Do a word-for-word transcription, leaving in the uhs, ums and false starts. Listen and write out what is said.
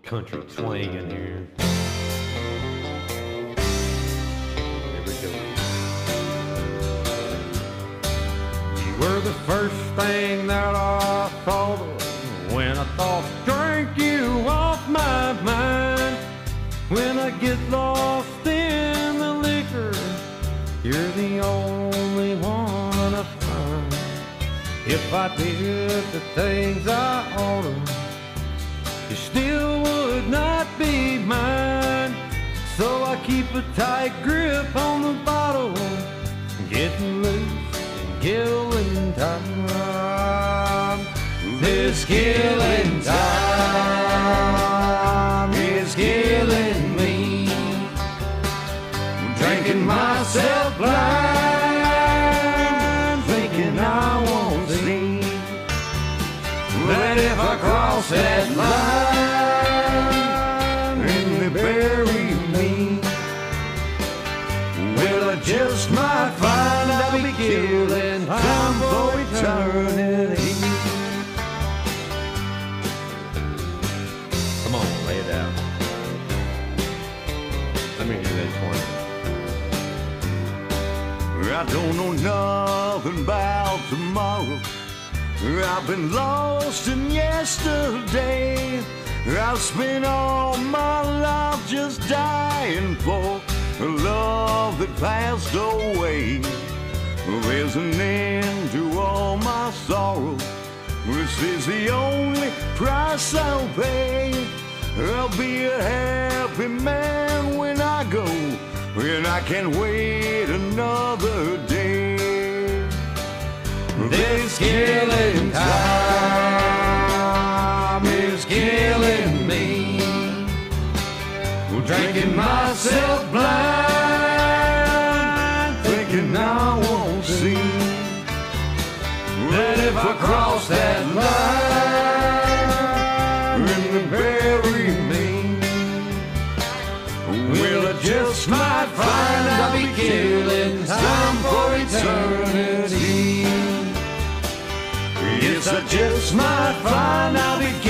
country twang in here. Here we go. You were the first thing that I thought of when I thought drink you off my mind. When I get lost in the liquor, you're the only one I find. If I did the things I oughta, you still would not be mine. So I keep a tight grip on the bottle, getting loose and killing time. This killing time is killing me. Drinking myself blind, thinking I won't see that if I cross that line and they bury me, well, I just might find I'll be killing time for eternity. Come on, lay it out. Let me hear that twenty. I don't know nothing about tomorrow. I've been lost in yesterday. I've spent all my life just dying for a love that passed away. There's an end to all my sorrow. This is the only price I'll pay. I'll be a happy man when I go, and I can't wait another day. This killing time is killing me. Drinking myself blind, thinking I won't see that if I cross that line and they bury me, well, I just might find I'll be killing time for eternity. Yes, I just might find I'll be